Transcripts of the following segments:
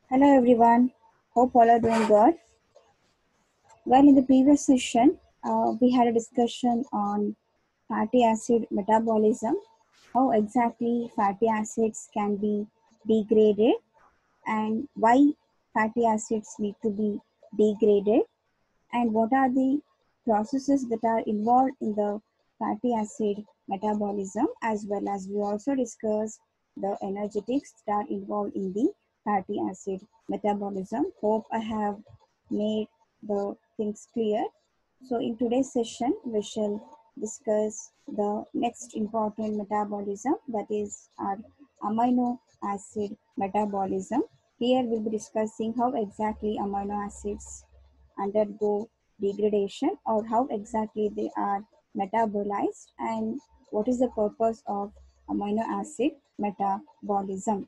Hello everyone, hope all are doing good. Well, in the previous session, we had a discussion on fatty acid metabolism, how exactly fatty acids can be degraded, and why fatty acids need to be degraded, and what are the processes that are involved in the fatty acid metabolism, as well as we also discussed the energetics that are involved in the fatty acid metabolism. Hope I have made the things clear. So in today's session, we shall discuss the next important metabolism, that is our amino acid metabolism. Here we'll be discussing how exactly amino acids undergo degradation, or how exactly they are metabolized, and what is the purpose of amino acid metabolism.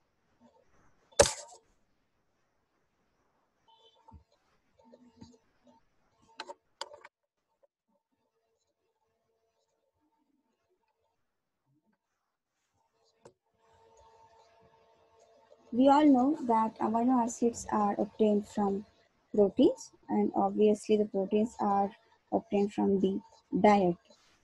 We all know that amino acids are obtained from proteins, and obviously the proteins are obtained from the diet.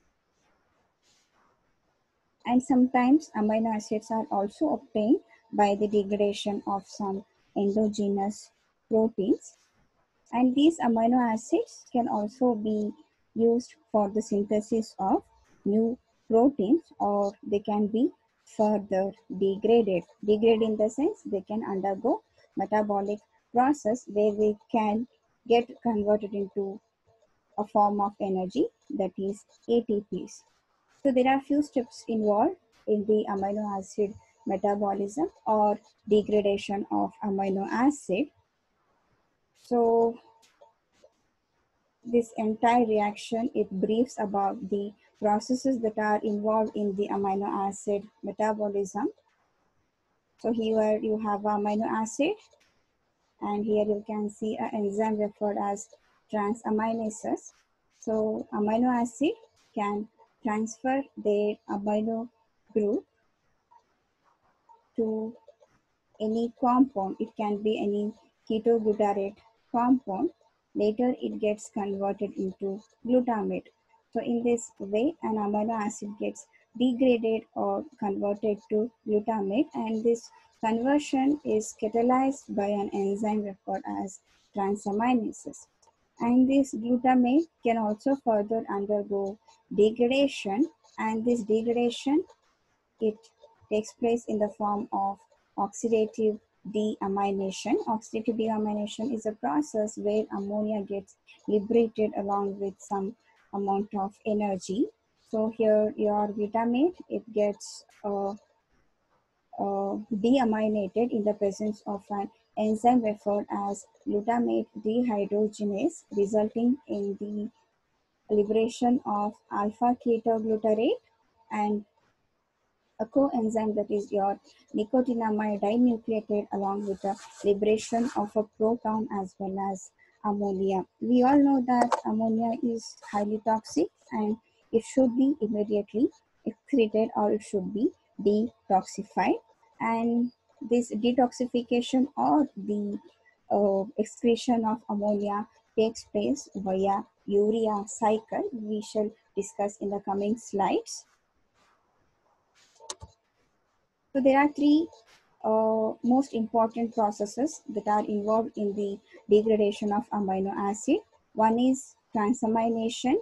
And sometimes amino acids are also obtained by the degradation of some endogenous proteins. And these amino acids can also be used for the synthesis of new proteins, or they can be further degraded. Degraded in the sense they can undergo metabolic process where they can get converted into a form of energy, that is ATPs. So there are few steps involved in the amino acid metabolism or degradation of amino acid. So this entire reaction, it briefs about the processes that are involved in the amino acid metabolism. So here you have amino acid, and here you can see an enzyme referred as transaminases. So amino acid can transfer their amino group to any compound. It can be any ketoglutarate compound. Later it gets converted into glutamate. So in this way, an amino acid gets degraded or converted to glutamate, and this conversion is catalyzed by an enzyme referred as transaminases. And this glutamate can also further undergo degradation, and this degradation, it takes place in the form of oxidative deamination. Oxidative deamination is a process where ammonia gets liberated along with some amount of energy. So here your glutamate, it gets deaminated in the presence of an enzyme referred as glutamate dehydrogenase, resulting in the liberation of alpha ketoglutarate and a coenzyme, that is your nicotinamide dinucleotide, along with the liberation of a proton as well as ammonia. We all know that ammonia is highly toxic and it should be immediately excreted, or it should be detoxified. And this detoxification or the excretion of ammonia takes place via urea cycle. We shall discuss in the coming slides. So there are three most important processes that are involved in the degradation of amino acid. One is transamination,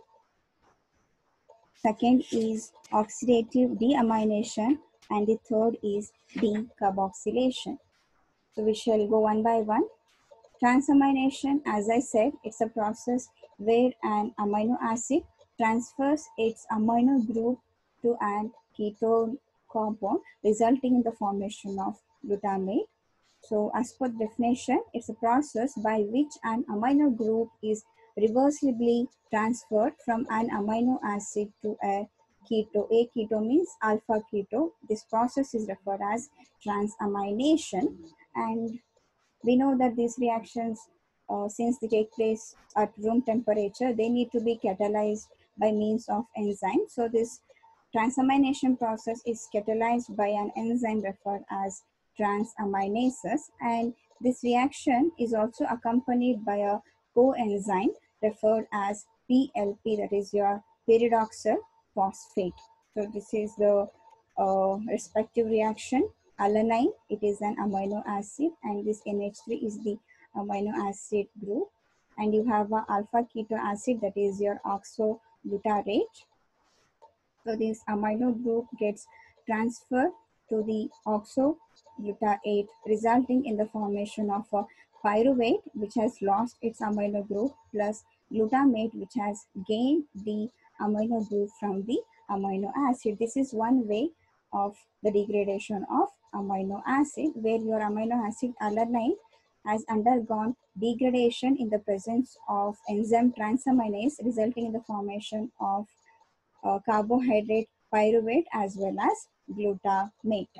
second is oxidative deamination, and the third is decarboxylation. So we shall go one by one. Transamination, as I said, it's a process where an amino acid transfers its amino group to an ketone compound, resulting in the formation of glutamate. So as per definition, it's a process by which an amino group is reversibly transferred from an amino acid to a keto. A keto means alpha keto. This process is referred as transamination, and we know that these reactions, since they take place at room temperature, they need to be catalyzed by means of enzymes. So this transamination process is catalyzed by an enzyme referred as transaminases, and This reaction is also accompanied by a coenzyme referred as PLP, that is your pyridoxal phosphate. So this is the respective reaction. Alanine, it is an amino acid, and this NH3 is the amino acid group. And you have a alpha keto acid, that is your oxobutyrate. So this amino group gets transferred to the oxobutyrate, resulting in the formation of a pyruvate, which has lost its amino group, plus glutamate, which has gained the amino group from the amino acid. This is one way of the degradation of amino acid, where your amino acid alanine has undergone degradation in the presence of enzyme transaminase, resulting in the formation of carbohydrate pyruvate as well as glutamate.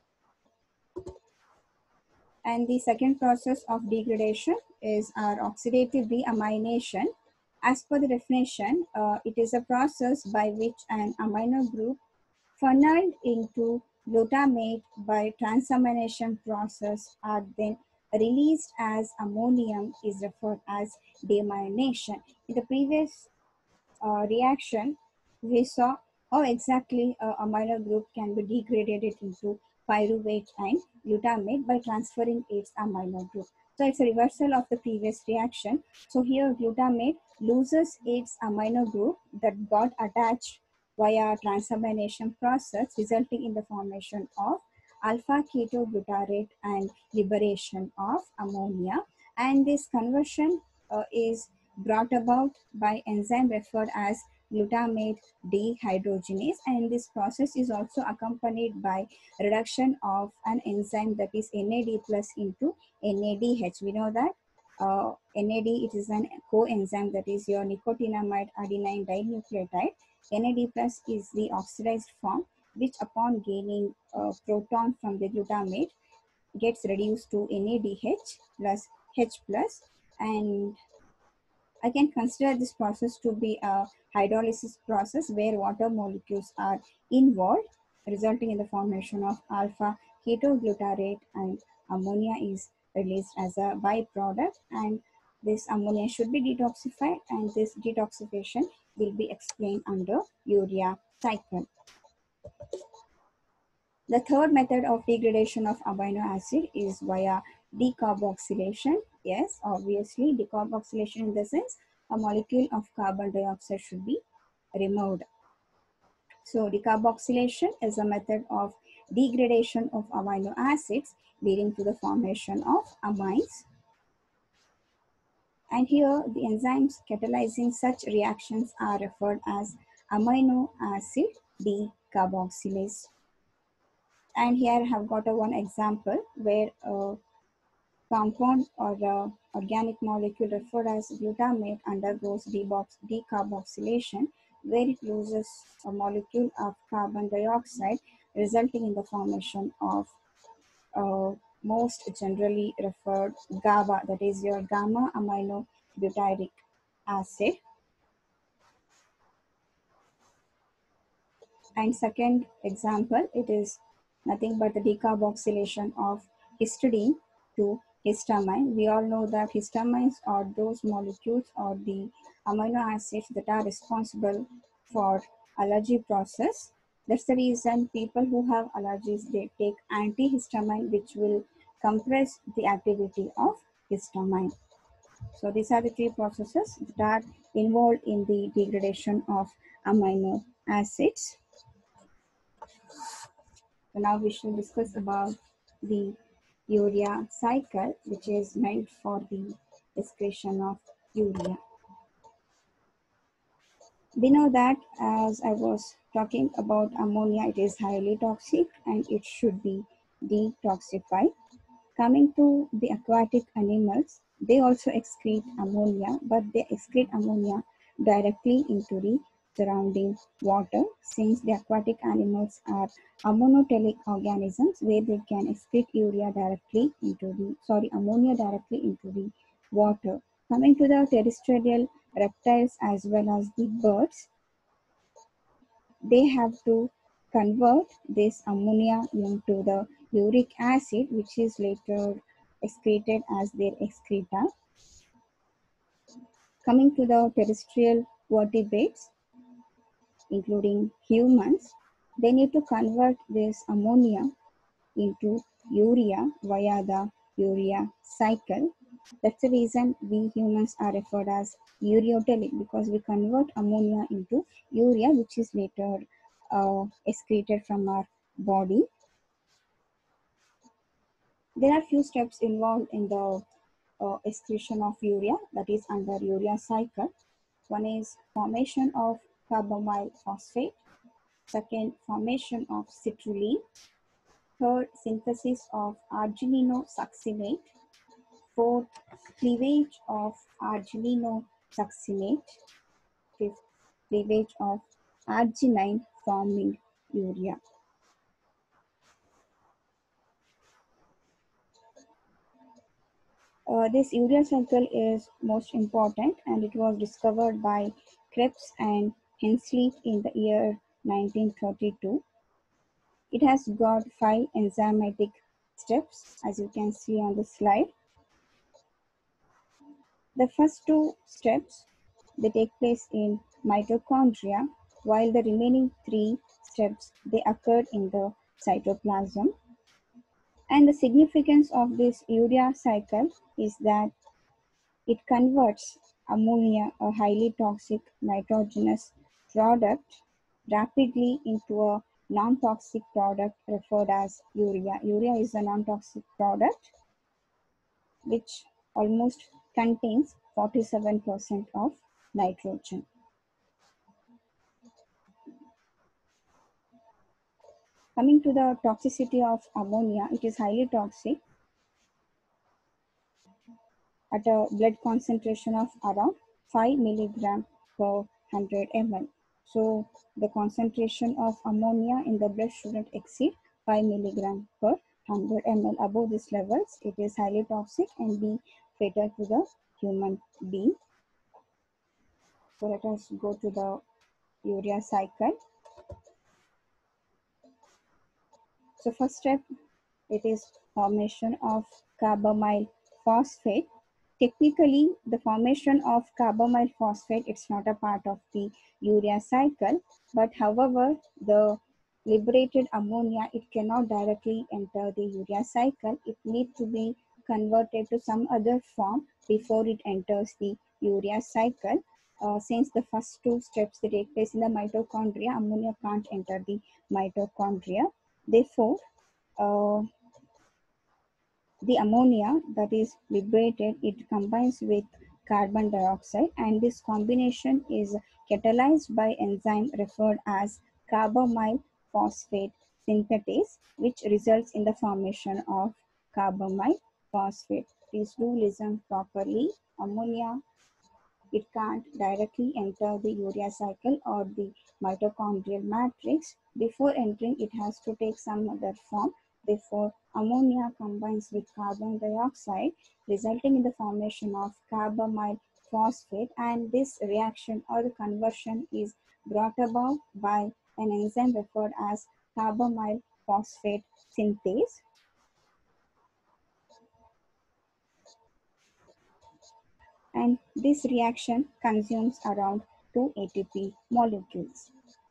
And the second process of degradation is our oxidative deamination. As per the definition, it is a process by which an amino group funneled into glutamate by transamination process are then released as ammonium is referred as deamination. In the previous reaction, we saw how exactly a amino group can be degraded into pyruvate and glutamate by transferring its amino group. So it's a reversal of the previous reaction. So here glutamate loses its amino group that got attached via transamination process, resulting in the formation of alpha ketoglutarate and liberation of ammonia. And this conversion is brought about by enzyme referred as glutamate dehydrogenase, and this process is also accompanied by reduction of an enzyme, that is NAD plus into NADH. We know that NAD, it is an coenzyme, that is your nicotinamide adenine dinucleotide. NAD plus is the oxidized form, which upon gaining a proton from the glutamate gets reduced to NADH plus H plus, and I can consider this process to be a hydrolysis process where water molecules are involved, resulting in the formation of alpha ketoglutarate, and ammonia is released as a byproduct. And this ammonia should be detoxified, and this detoxification will be explained under urea cycle. The third method of degradation of amino acid is via decarboxylation. Yes, obviously, decarboxylation in the sense a molecule of carbon dioxide should be removed. So, decarboxylation is a method of degradation of amino acids leading to the formation of amines. And here, the enzymes catalyzing such reactions are referred as amino acid decarboxylase. And here I have got a one example where a compound or organic molecule referred as glutamate undergoes decarboxylation, where it loses a molecule of carbon dioxide, resulting in the formation of most generally referred GABA, that is your gamma amino butyric acid. And second example, it is nothing but the decarboxylation of histidine to histamine. We all know that histamines are those molecules or the amino acids that are responsible for allergy process. That's the reason people who have allergies, they take antihistamine, which will compress the activity of histamine. So these are the three processes that are involved in the degradation of amino acids. So now we shall discuss about the urea cycle, which is meant for the excretion of urea. We know that, as I was talking about ammonia, it is highly toxic and it should be detoxified. Coming to the aquatic animals, they also excrete ammonia, but they excrete ammonia directly into the surrounding water, since the aquatic animals are ammonotelic organisms where they can excrete ammonia directly into the water. Coming to the terrestrial reptiles as well as the birds, they have to convert this ammonia into the uric acid, which is later excreted as their excreta. Coming to the terrestrial vertebrates, including humans, they need to convert this ammonia into urea via the urea cycle. That's the reason we humans are referred as ureotelic, because we convert ammonia into urea, which is later excreted from our body. There are few steps involved in the excretion of urea, that is under urea cycle. One is formation of carbamyl phosphate. Second, formation of citrulline. Third, synthesis of argininosuccinate. Fourth, cleavage of argininosuccinate. Fifth, cleavage of arginine forming urea. This urea cycle is most important, and it was discovered by Krebs and Hensley in the year 1932. It has got 5 enzymatic steps, as you can see on the slide. The first 2 steps, they take place in mitochondria, while the remaining 3 steps, they occur in the cytoplasm. And the significance of this urea cycle is that it converts ammonia, a highly toxic nitrogenous product, rapidly into a non-toxic product referred as urea. Urea is a non-toxic product which almost contains 47% of nitrogen. Coming to the toxicity of ammonia, it is highly toxic at a blood concentration of around 5 milligram per 100 ml. So the concentration of ammonia in the blood shouldn't exceed 5 milligram per 100 ml. Above these levels, it is highly toxic and be fatal to the human being. So let us go to the urea cycle. So first step, it is formation of carbamyl phosphate. Technically, the formation of carbamyl phosphate, it's not a part of the urea cycle, but however, the liberated ammonia, it cannot directly enter the urea cycle. It needs to be converted to some other form before it enters the urea cycle. Since the first 2 steps that take place in the mitochondria, ammonia can't enter the mitochondria. Therefore, the ammonia that is liberated, it combines with carbon dioxide, and this combination is catalyzed by enzyme referred as carbamyl phosphate synthetase, which results in the formation of carbamyl phosphate. Please do listen properly. Ammonia, it can't directly enter the urea cycle or the mitochondrial matrix. Before entering, it has to take some other form. Therefore, ammonia combines with carbon dioxide, resulting in the formation of carbamyl phosphate, and this reaction or the conversion is brought about by an enzyme referred as carbamyl phosphate synthase. And this reaction consumes around 2 ATP molecules.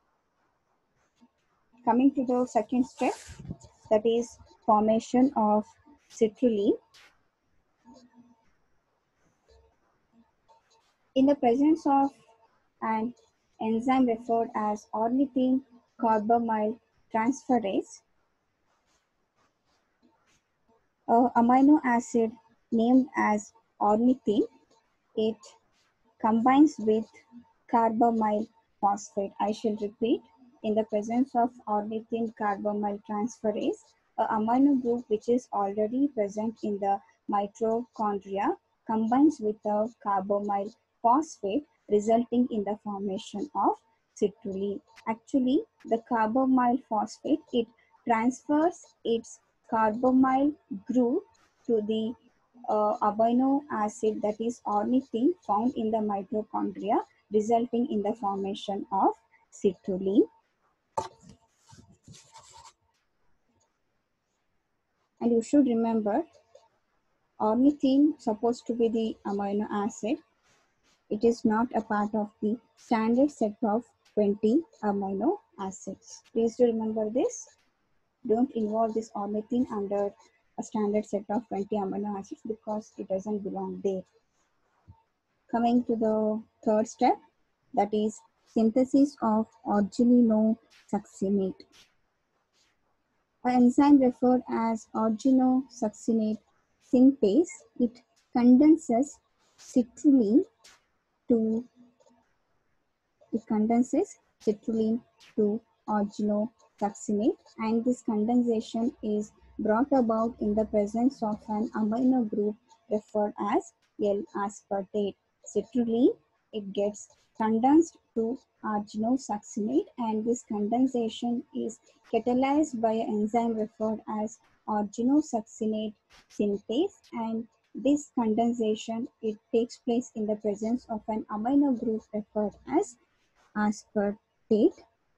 Coming to the second step, that is formation of citrulline. In the presence of an enzyme referred as ornithine carbamyl transferase, a amino acid named as ornithine, it combines with carbamyl phosphate. I shall repeat, in the presence of ornithine carbamyl transferase, a amino group which is already present in the mitochondria combines with the carbamyl phosphate, resulting in the formation of citrulline. Actually, the carbamyl phosphate, it transfers its carbamyl group to the amino acid, that is ornithine, found in the mitochondria, resulting in the formation of citrulline. And you should remember Ornithine supposed to be the amino acid. It is not a part of the standard set of 20 amino acids. Please do remember this. Don't involve this ornithine under a standard set of 20 amino acids because it doesn't belong there. Coming to the third step, that is synthesis of organosuccinate. An enzyme referred as organosuccinate synthase, it condenses citrulline to to organosuccinate, and this condensation is brought about in the presence of an amino group referred as L-aspartate. Citrulline, it gets condensed to organosuccinate, and this condensation is catalyzed by an enzyme referred as organosuccinate synthase, and this condensation, it takes place in the presence of an amino group referred as aspartate,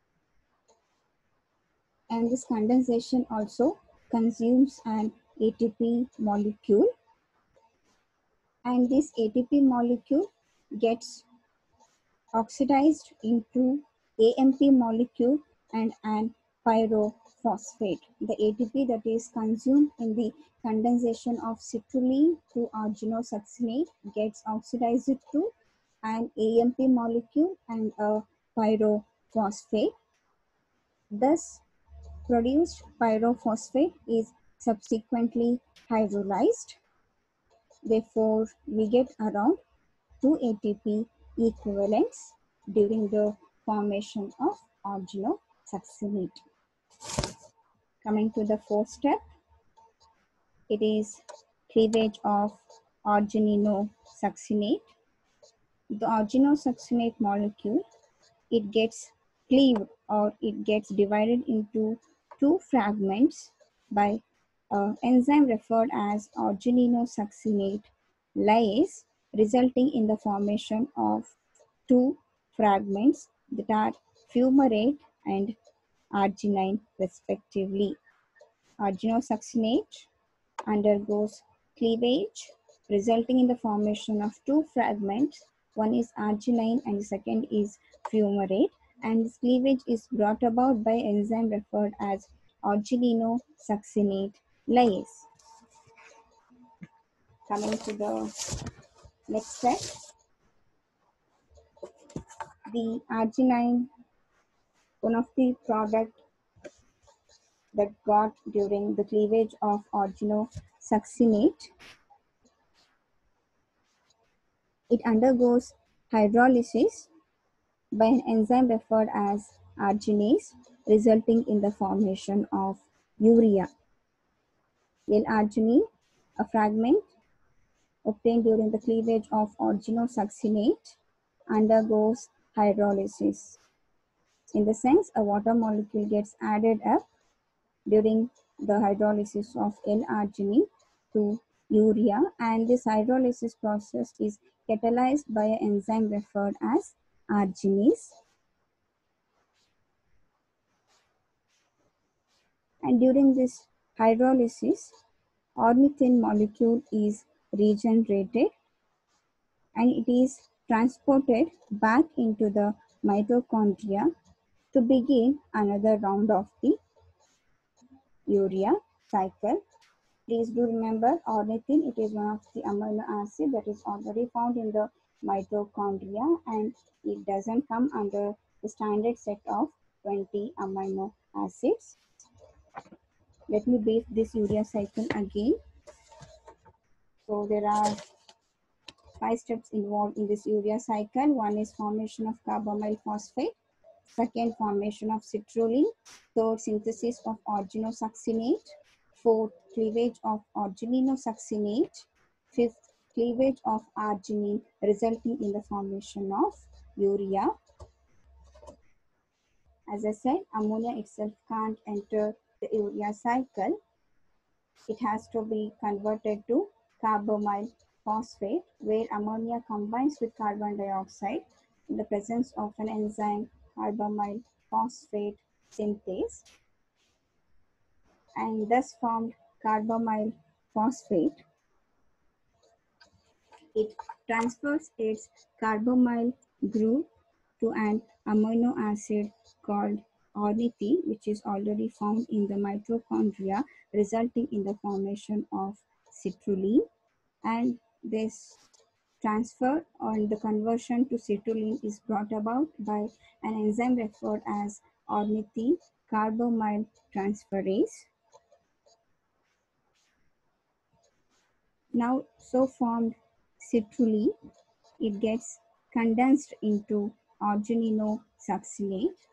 and this condensation also consumes an ATP molecule, and this ATP molecule gets oxidized into AMP molecule and an pyrophosphate. The ATP that is consumed in the condensation of citrulline to organosuccinate gets oxidized to an AMP molecule and a pyrophosphate. Thus, produced pyrophosphate is subsequently hydrolyzed. Therefore, we get around 2 ATP equivalents during the formation of organosuccinate. Coming to the fourth step, it is cleavage of organosuccinate. The organosuccinate molecule, it gets cleaved or it gets divided into two fragments by an enzyme referred as organosuccinate lyase, resulting in the formation of two fragments that are fumarate and arginine respectively. Organosuccinate undergoes cleavage, resulting in the formation of two fragments. One is arginine and the second is fumarate, and this cleavage is brought about by enzyme referred as organosuccinate lyase. Coming to the next step, the arginine, one of the product that got during the cleavage of organosuccinate, it undergoes hydrolysis by an enzyme referred as arginase, resulting in the formation of urea. L-arginine, a fragment obtained during the cleavage of organosuccinate, undergoes hydrolysis. In the sense, a water molecule gets added up during the hydrolysis of L-arginine to urea, and this hydrolysis process is catalyzed by an enzyme referred as arginase. And during this hydrolysis, ornithine molecule is regenerated and it is transported back into the mitochondria to begin another round of the urea cycle. Please do remember ornithine, it is one of the amino acid that is already found in the mitochondria and it doesn't come under the standard set of 20 amino acids. Let me brief this urea cycle again. So there are 5 steps involved in this urea cycle. One is formation of carbamyl phosphate, second formation of citrulline, third synthesis of organosuccinate, fourth cleavage of organosuccinate, fifth cleavage of arginine resulting in the formation of urea. As I said, ammonia itself can't enter the urea cycle. It has to be converted to carbamyl phosphate, where ammonia combines with carbon dioxide in the presence of an enzyme carbamyl phosphate synthase, and thus formed carbamyl phosphate It transfers its carbonyl group to an amino acid called ornithine, which is already found in the mitochondria, resulting in the formation of citrulline. And this transfer or the conversion to citrulline is brought about by an enzyme referred as ornithine carbamyl transferase. Now, so formed citrulline, it gets condensed into argininosuccinate,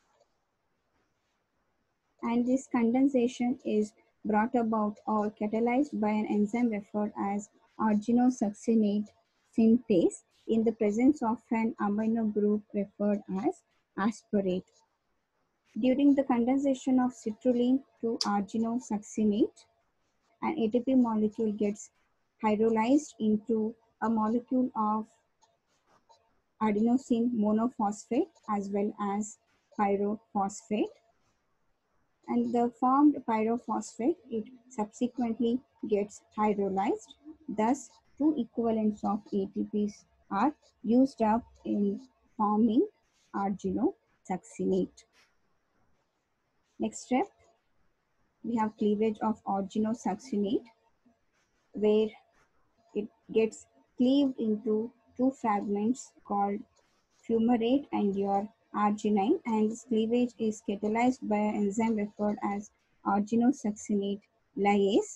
and this condensation is brought about or catalyzed by an enzyme referred as arginosuccinate synthase in the presence of an amino group referred as aspartate. During the condensation of citrulline to arginosuccinate, an ATP molecule gets hydrolyzed into a molecule of adenosine monophosphate as well as pyrophosphate, and the formed pyrophosphate it subsequently gets hydrolyzed. Thus, two equivalents of ATPs are used up in forming arginosuccinate. Next step, we have cleavage of arginosuccinate, where it gets cleaved into two fragments called fumarate and your arginine, and this cleavage is catalyzed by an enzyme referred as arginosuccinate lyase.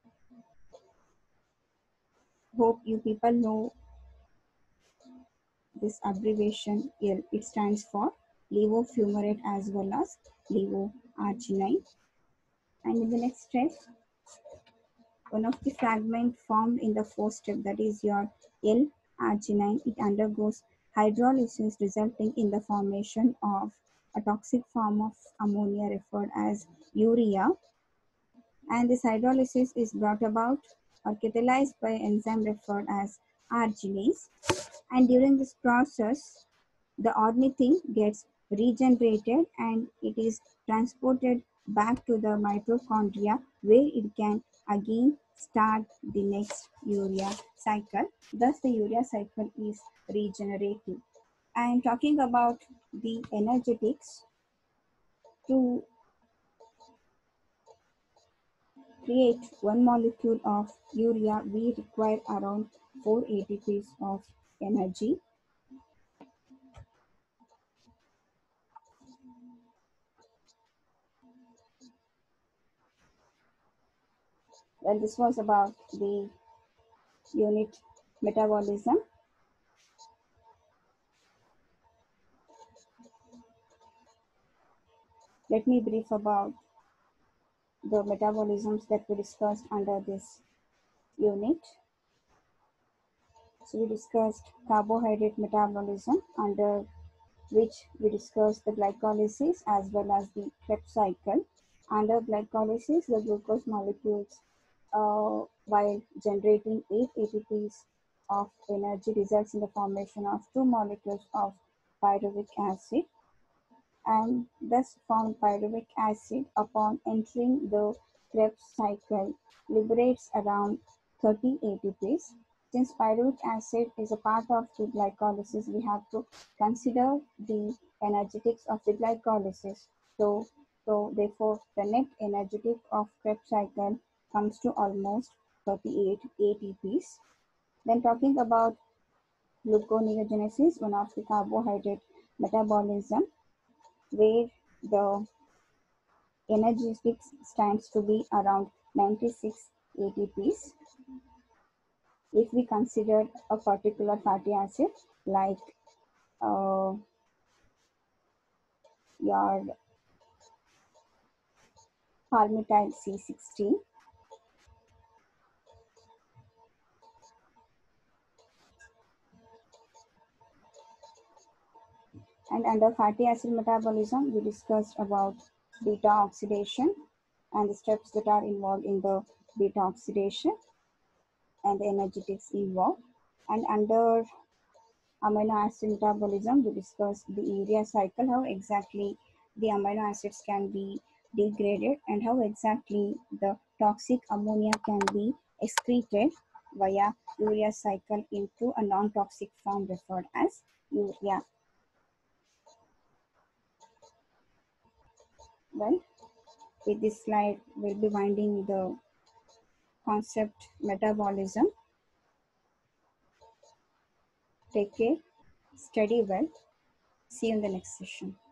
Hope you people know this abbreviation. It stands for levofumarate as well as levoarginine. And in the next step, one of the fragment formed in the fourth step, that is your L-arginine, it undergoes hydrolysis resulting in the formation of a toxic form of ammonia referred as urea, and this hydrolysis is brought about or catalyzed by an enzyme referred as arginase, and during this process the ornithine gets regenerated and it is transported back to the mitochondria where it can again start the next urea cycle. Thus, the urea cycle is regenerative. I am talking about the energetics. To create one molecule of urea, we require around 4 ATPs of energy. Well, this was about the unit metabolism. Let me brief about the metabolisms that we discussed under this unit. So we discussed carbohydrate metabolism, under which we discussed the glycolysis as well as the Krebs cycle. Under glycolysis, the glucose molecules, while generating 8 ATPs of energy, results in the formation of 2 molecules of pyruvic acid, and thus found pyruvic acid upon entering the Krebs cycle liberates around 30 ATPs. Since pyruvic acid is a part of the glycolysis, we have to consider the energetics of the glycolysis. So therefore, the net energetic of Krebs cycle comes to almost 38 ATPs. Then talking about gluconeogenesis, one of the carbohydrate metabolism, where the energetics stands to be around 96 ATPs. If we consider a particular fatty acid like your palmitoyl C16, and under fatty acid metabolism, we discussed about beta oxidation and the steps that are involved in the beta oxidation and the energetics involved. And under amino acid metabolism, we discussed the urea cycle, how exactly the amino acids can be degraded and how exactly the toxic ammonia can be excreted. via urea cycle into a non-toxic form referred as urea. Well, with this slide, we'll be winding the concept metabolism. Take care, study well. See you in the next session.